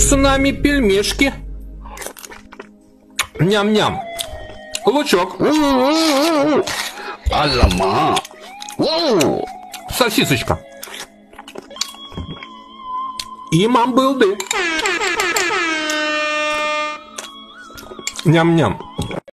с нами пельмешки. Ням-ням. Лучок. Алама. Сосисочка. И мамбылды. Ням-ням.